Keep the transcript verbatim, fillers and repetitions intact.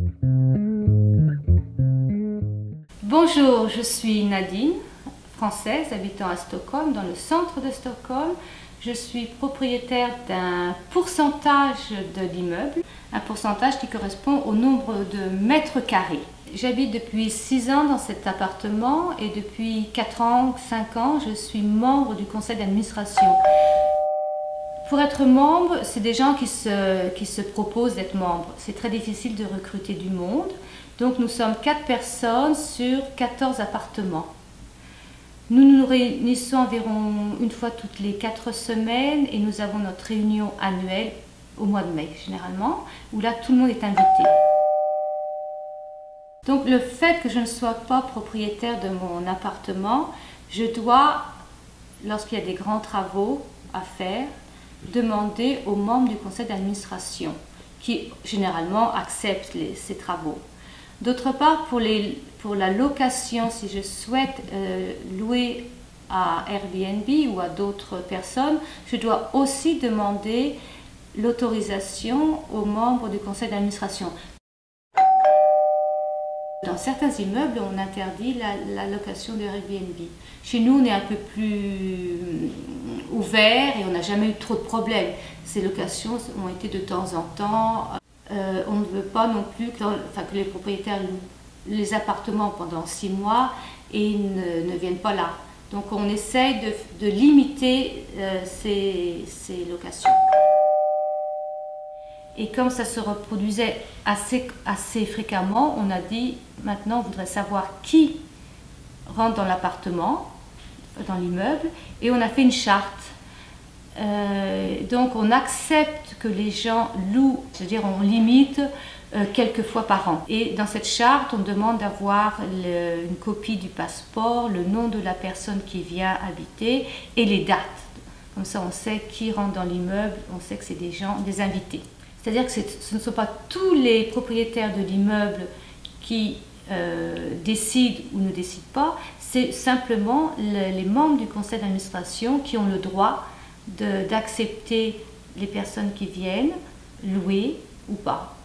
Bonjour, je suis Nadine, française, habitant à Stockholm, dans le centre de Stockholm. Je suis propriétaire d'un pourcentage de l'immeuble, un pourcentage qui correspond au nombre de mètres carrés. J'habite depuis six ans dans cet appartement et depuis quatre ans, cinq ans, je suis membre du conseil d'administration. Pour être membre, c'est des gens qui se, qui se proposent d'être membres. C'est très difficile de recruter du monde. Donc nous sommes quatre personnes sur quatorze appartements. Nous nous réunissons environ une fois toutes les quatre semaines et nous avons notre réunion annuelle au mois de mai généralement, où là tout le monde est invité. Donc le fait que je ne sois pas propriétaire de mon appartement, je dois, lorsqu'il y a des grands travaux à faire, demander aux membres du conseil d'administration qui généralement acceptent les, ces travaux. D'autre part, pour, les, pour la location, si je souhaite euh, louer à Airbnb ou à d'autres personnes, je dois aussi demander l'autorisation aux membres du conseil d'administration. Dans certains immeubles, on interdit la, la location de Airbnb. Chez nous, on est un peu plus ouvert et on n'a jamais eu trop de problèmes. Ces locations ont été de temps en temps. Euh, on ne veut pas non plus que, enfin, que les propriétaires louent les appartements pendant six mois et ne, ne viennent pas là. Donc on essaye de, de limiter euh, ces, ces locations. Et comme ça se reproduisait assez, assez fréquemment, on a dit maintenant on voudrait savoir qui rentre dans l'appartement, dans l'immeuble, et on a fait une charte. Euh, donc on accepte que les gens louent, c'est-à-dire on limite euh, quelques fois par an. Et dans cette charte, on demande d'avoir une copie du passeport, le nom de la personne qui vient habiter et les dates. Comme ça, on sait qui rentre dans l'immeuble, on sait que c'est des gens, des invités. C'est-à-dire que ce ne sont pas tous les propriétaires de l'immeuble qui euh, décident ou ne décident pas, c'est simplement le, les membres du conseil d'administration qui ont le droit d'accepter les personnes qui viennent louer ou pas.